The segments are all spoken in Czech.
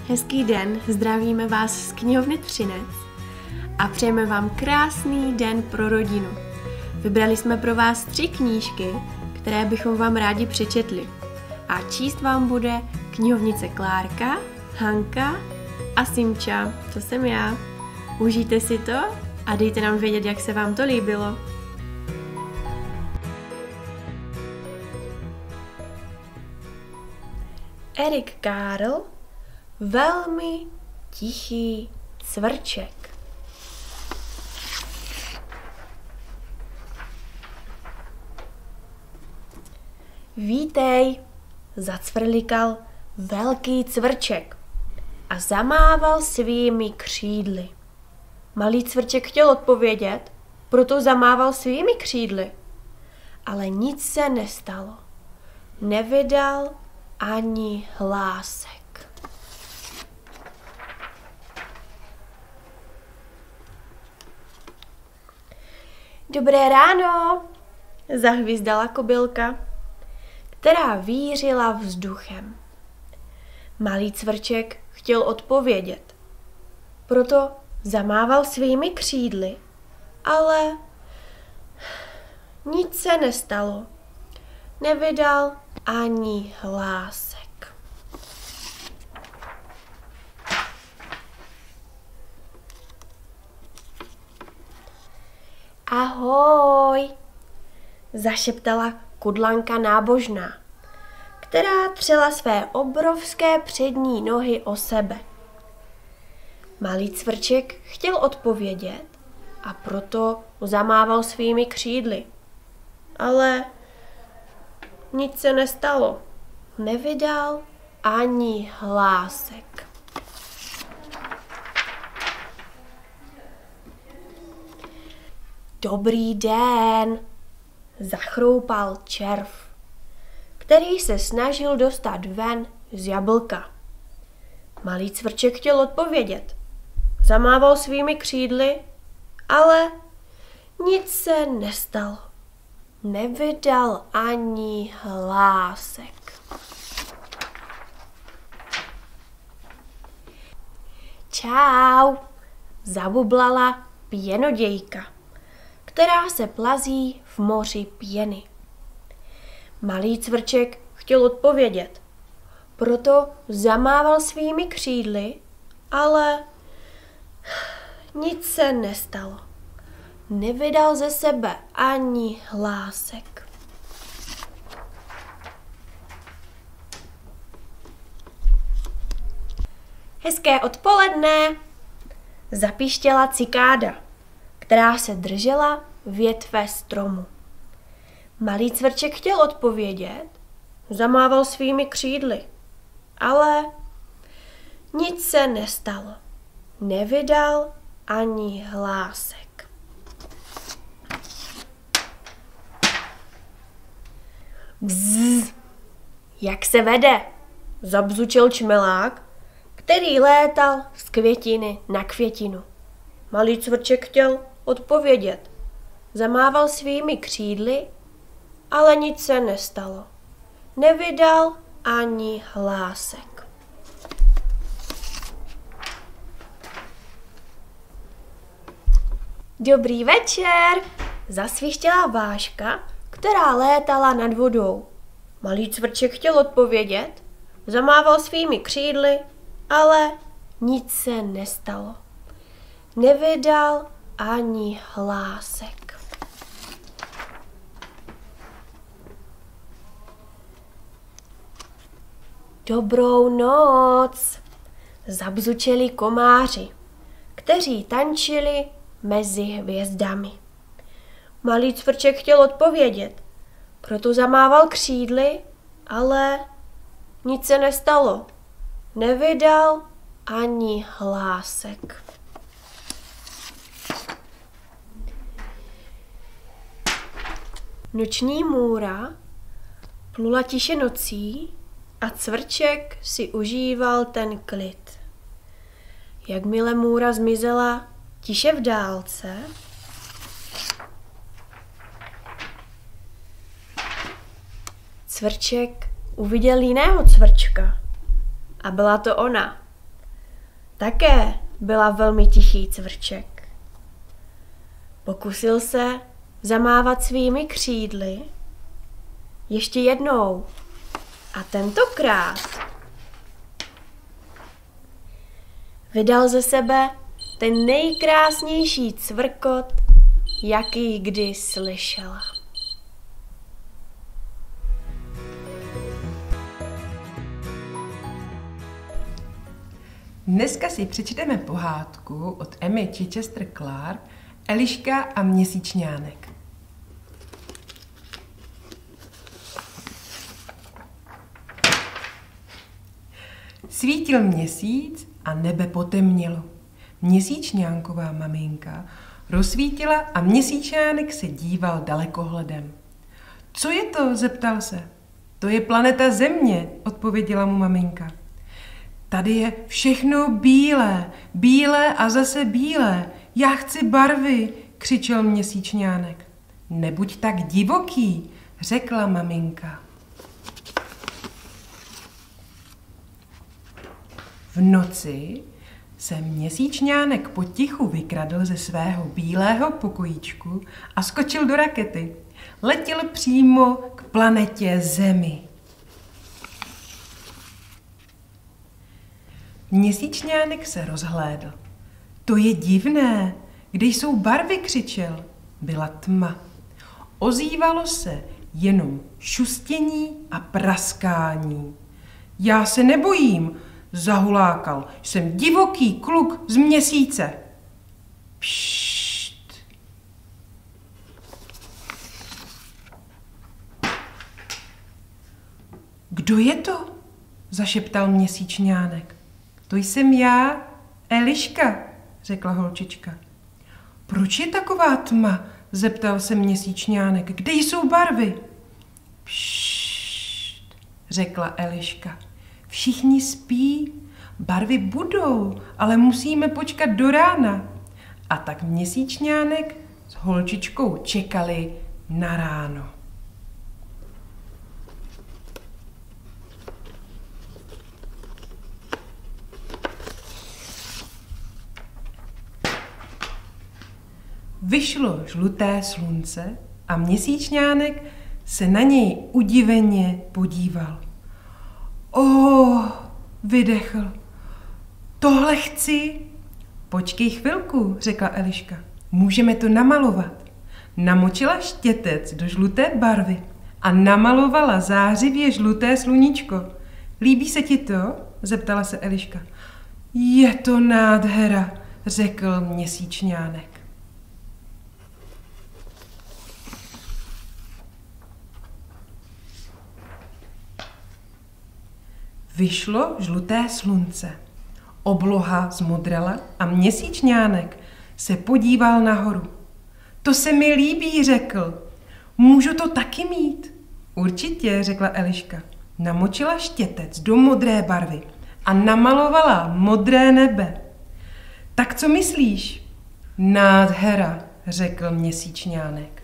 Hezký den, zdravíme vás z knihovny Třinec a přejeme vám krásný den pro rodinu. Vybrali jsme pro vás 3 knížky, které bychom vám rádi přečetli. A číst vám bude knihovnice Klárka, Hanka a Simča, to jsem já. Užijte si to a dejte nám vědět, jak se vám to líbilo. Erik Carle, velmi tichý cvrček. Vítej, zacvrlikal velký cvrček a zamával svými křídly. Malý cvrček chtěl odpovědět, proto zamával svými křídly. Ale nic se nestalo. Nevydal ani hlásek. Dobré ráno, zahvízdala kobylka, která vířila vzduchem. Malý cvrček chtěl odpovědět, proto zamával svými křídly, ale nic se nestalo. Nevydal ani hlásek. Ahoj, zašeptala kudlanka nábožná, která třela své obrovské přední nohy o sebe. Malý cvrček chtěl odpovědět a proto zamával svými křídly. Ale nic se nestalo. Nevydal ani hlásek. Dobrý den, zachroupal červ, který se snažil dostat ven z jablka. Malý cvrček chtěl odpovědět. Zamával svými křídly, ale nic se nestalo. Nevydal ani hlásek. Čau, zabublala pěnodějka, která se plazí v moři pěny. Malý cvrček chtěl odpovědět, proto zamával svými křídly, ale nic se nestalo. Nevydal ze sebe ani hlásek. Hezké odpoledne, zapíštěla cikáda, která se držela větve stromu. Malý cvrček chtěl odpovědět, zamával svými křídly, ale nic se nestalo. Nevydal ani hlásek. Bzz, jak se vede? Zabzučil čmelák, který létal z květiny na květinu. Malý cvrček chtěl odpovědět. Zamával svými křídly, ale nic se nestalo. Nevydal ani hlásek. Dobrý večer, zasvištěla Váška, která létala nad vodou. Malý cvrček chtěl odpovědět, zamával svými křídly, ale nic se nestalo. Nevydal ani hlásek. Dobrou noc, zabzučeli komáři, kteří tančili mezi hvězdami. Malý cvrček chtěl odpovědět, proto zamával křídly, ale nic se nestalo. Nevydal ani hlásek. Noční můra plula tiše nocí a cvrček si užíval ten klid. Jakmile můra zmizela tiše v dálce, cvrček uviděl jiného cvrčka a byla to ona, také byla velmi tichý cvrček. Pokusil se zamávat svými křídly ještě jednou a tentokrát vydal ze sebe ten nejkrásnější cvrkot, jaký kdy slyšela. Dneska si přečteme pohádku od Emmy Chichester Clark Eliška a měsíčňánek. Svítil měsíc a nebe potemnělo. Měsíčňánková maminka rozsvítila a měsíčňánek se díval dalekohledem. Co je to? Zeptal se. To je planeta Země, odpověděla mu maminka. Tady je všechno bílé, bílé a zase bílé. Já chci barvy, křičel měsíčňánek. Nebuď tak divoký, řekla maminka. V noci se měsíčňánek potichu vykradl ze svého bílého pokojíčku a skočil do rakety. Letěl přímo k planetě Zemi. Měsíčňánek se rozhlédl. To je divné, kde jsou barvy, křičel. Byla tma. Ozývalo se jenom šustění a praskání. Já se nebojím, zahulákal. Jsem divoký kluk z Měsíce. Pššt. Kdo je to? Zašeptal měsíčňánek. To jsem já, Eliška, řekla holčička. Proč je taková tma? Zeptal se měsíčňánek. Kde jsou barvy? Pššt, řekla Eliška. Všichni spí, barvy budou, ale musíme počkat do rána. A tak měsíčňánek s holčičkou čekali na ráno. Vyšlo žluté slunce a měsíčňánek se na něj udiveně podíval. Vydechl. Tohle chci. Počkej chvilku, řekla Eliška. Můžeme to namalovat. Namočila štětec do žluté barvy a namalovala zářivě žluté sluníčko. Líbí se ti to? Zeptala se Eliška. Je to nádhera, řekl měsíčňánek. Vyšlo žluté slunce. Obloha zmodrala a měsíčňánek se podíval nahoru. To se mi líbí, řekl. Můžu to taky mít? Určitě, řekla Eliška. Namočila štětec do modré barvy a namalovala modré nebe. Tak co myslíš? Nádhera, řekl měsíčňánek.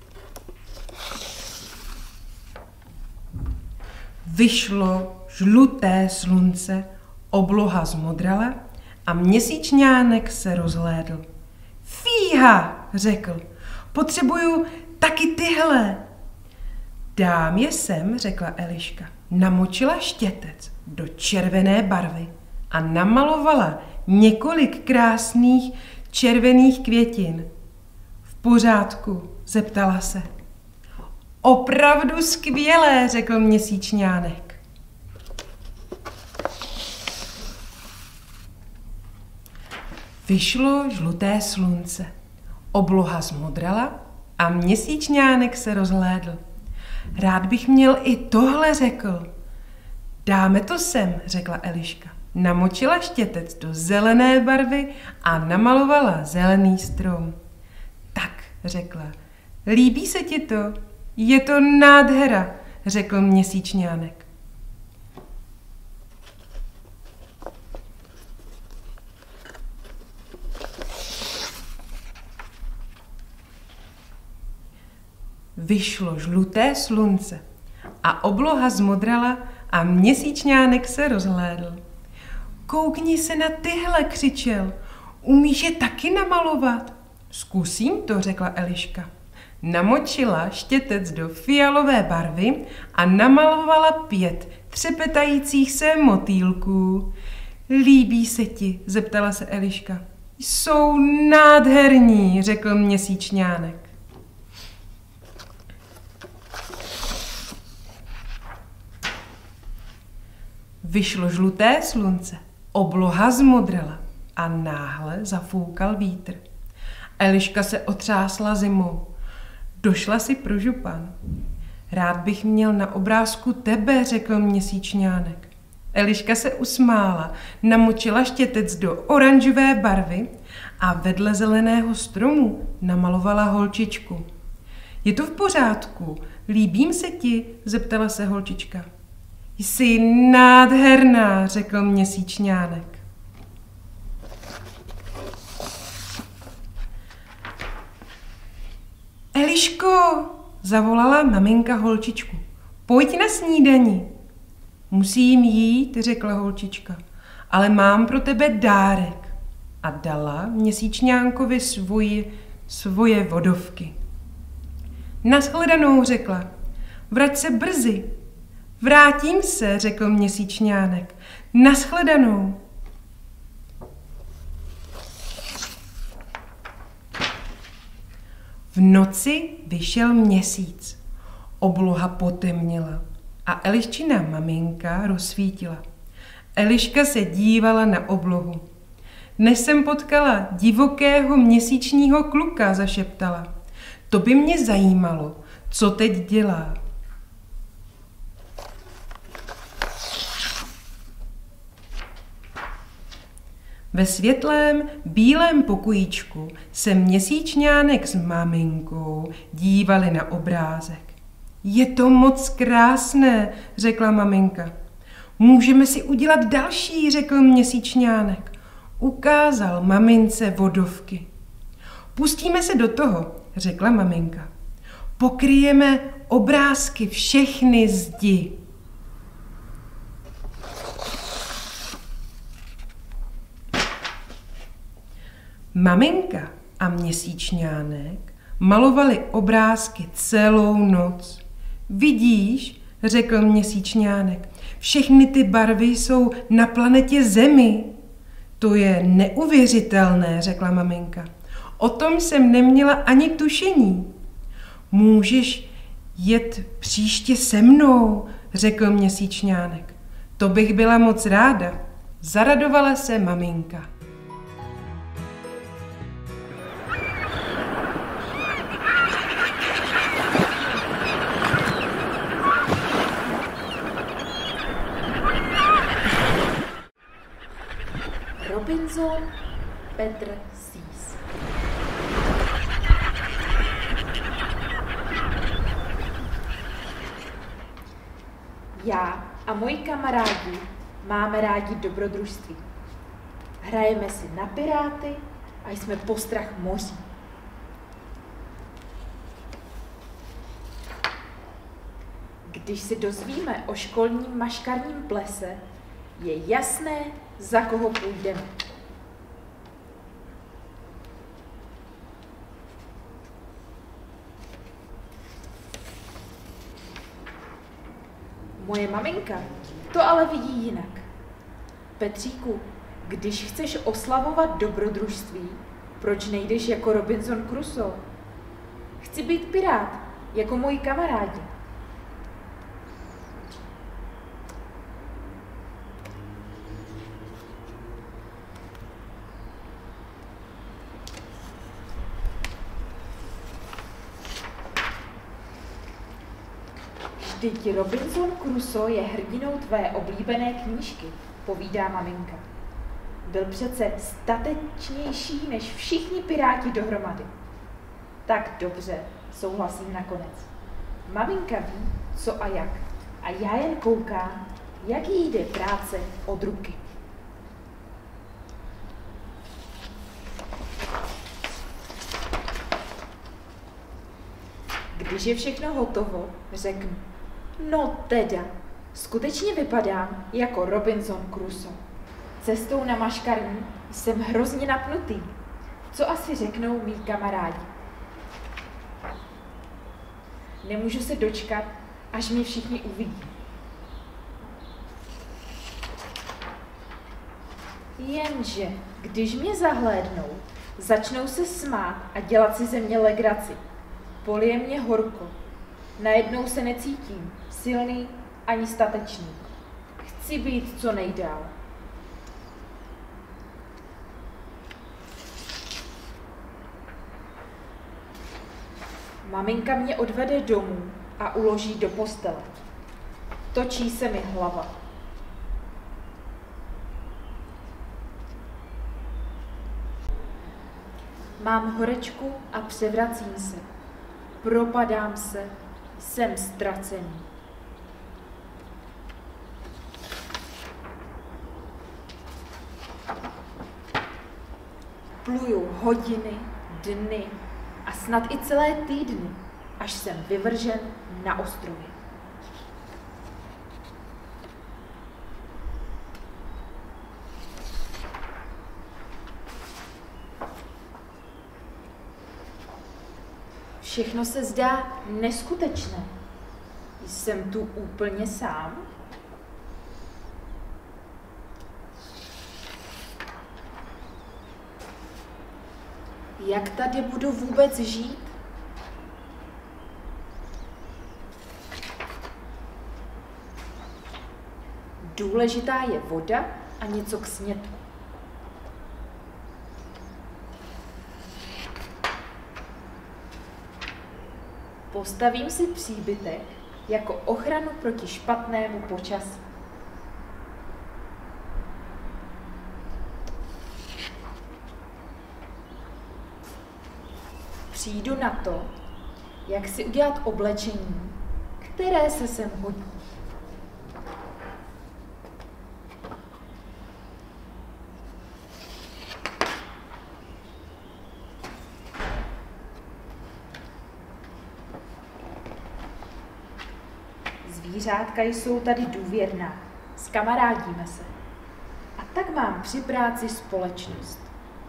Vyšlo žluté slunce, obloha zmodrala a měsíčňánek se rozhlédl. Fíha, řekl, potřebuju taky tyhle. Dám je sem, řekla Eliška. Namočila štětec do červené barvy a namalovala několik krásných červených květin. V pořádku, zeptala se. Opravdu skvělé, řekl měsíčňánek. Vyšlo žluté slunce, obloha zmodrala a měsíčňánek se rozhlédl. Rád bych měl i tohle, řekl. Dáme to sem, řekla Eliška. Namočila štětec do zelené barvy a namalovala zelený strom. Tak, řekla, líbí se ti to? Je to nádhera, řekl měsíčňánek. Vyšlo žluté slunce a obloha zmodrala a měsíčňánek se rozhlédl. Koukni se na tyhle, křičel. Umíš je taky namalovat? Zkusím to, řekla Eliška. Namočila štětec do fialové barvy a namalovala 5 třepetajících se motýlků. Líbí se ti? Zeptala se Eliška. Jsou nádherní, řekl Měsíčňánek. Vyšlo žluté slunce, obloha zmodrala a náhle zafoukal vítr. Eliška se otřásla zimou. Došla si pro župan. Rád bych měl na obrázku tebe, řekl Měsíčňánek. Eliška se usmála, namočila štětec do oranžové barvy a vedle zeleného stromu namalovala holčičku. Je to v pořádku, líbím se ti? Zeptala se holčička. Jsi nádherná, řekl Měsíčňánek. Eliško, zavolala maminka holčičku. Pojď na snídani. Musím jít, řekla holčička, ale mám pro tebe dárek. A dala Měsíčňánkovi svoje vodovky. Nashledanou, řekla. Vrať se brzy. Vrátím se, řekl Měsíčňánek. Nashledanou. V noci vyšel měsíc. Obloha potemněla a Eliščina maminka rozsvítila. Eliška se dívala na oblohu. Než jsem potkala divokého měsíčního kluka, zašeptala. To by mě zajímalo, co teď dělá. Ve světlém, bílém pokojíčku se Měsíčňánek s maminkou dívali na obrázek. Je to moc krásné, řekla maminka. Můžeme si udělat další, řekl Měsíčňánek. Ukázal mamince vodovky. Pustíme se do toho, řekla maminka. Pokryjeme obrázky všechny zdi. Maminka a Měsíčňánek malovali obrázky celou noc. Vidíš, řekl Měsíčňánek, všechny ty barvy jsou na planetě Zemi. To je neuvěřitelné, řekla maminka. O tom jsem neměla ani tušení. Můžeš jet příště se mnou, řekl Měsíčňánek. To bych byla moc ráda. Zaradovala se maminka. Robinson Petr Sýs. Já a moji kamarádi máme rádi dobrodružství. Hrajeme si na piráty a jsme postrach moří. Když si dozvíme o školním maškarním plese, je jasné, za koho půjdeme. Moje maminka to ale vidí jinak. Petříku, když chceš oslavovat dobrodružství, proč nejdeš jako Robinson Crusoe? Chci být pirát, jako moji kamarádi. Vždyť Robinson Crusoe je hrdinou tvé oblíbené knížky, povídá maminka. Byl přece statečnější než všichni piráti dohromady. Tak dobře, souhlasím nakonec. Maminka ví, co a jak. A já jen koukám, jak jí jde práce od ruky. Když je všechno hotovo, řeknu. No teda, skutečně vypadám jako Robinson Crusoe. cestou na maškarní jsem hrozně napnutý. Co asi řeknou mý kamarádi? Nemůžu se dočkat, až mě všichni uvidí. Jenže, když mě zahlédnou, začnou se smát a dělat si ze mě legraci. Polije mě horko. Najednou se necítím silný ani statečný. Chci být co nejdál. Maminka mě odvede domů a uloží do postele. Točí se mi hlava. Mám horečku a převracím se. Propadám se. Jsem ztracený. Pluju hodiny, dny a snad i celé týdny, až jsem vyvržen na ostrově. Všechno se zdá neskutečné. Jsem tu úplně sám? Jak tady budu vůbec žít? Důležitá je voda a něco k snědku. Postavím si příbytek jako ochranu proti špatnému počasí. Přijdu na to, jak si udělat oblečení, které se sem hodí. Zvířátka jsou tady důvěrná, skamarádíme se. A tak mám při práci společnost.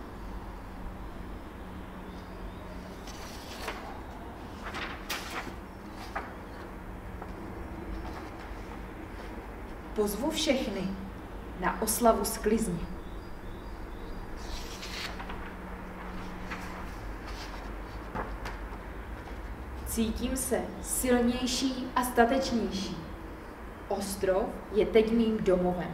Pozvu všechny na oslavu sklizně. Cítím se silnější a statečnější. Ostrov je teď mým domovem.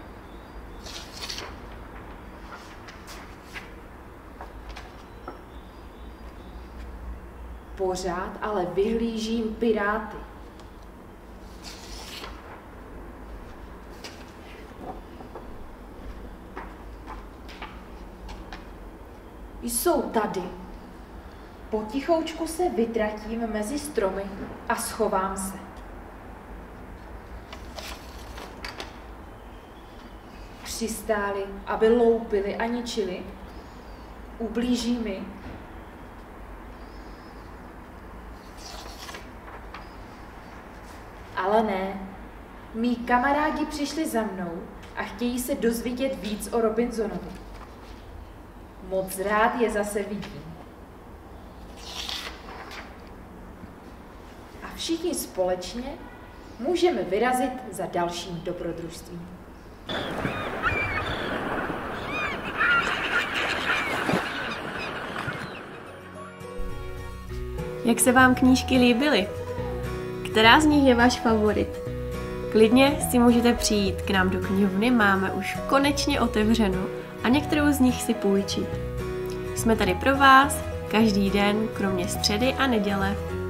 Pořád ale vyhlížím piráty. Jsou tady. Potichoučku se vytratím mezi stromy a schovám se. Přistáli, aby loupili a ničili? Ublíží mi? Ale ne. Mí kamarádi přišli za mnou a chtějí se dozvědět víc o Robinsonovi. Moc rád je zase vidím. A všichni společně můžeme vyrazit za dalším dobrodružstvím. Jak se vám knížky líbily? Která z nich je váš favorit? Klidně si můžete přijít k nám do knihovny, máme už konečně otevřeno a některou z nich si půjčit. Jsme tady pro vás každý den, kromě středy a neděle.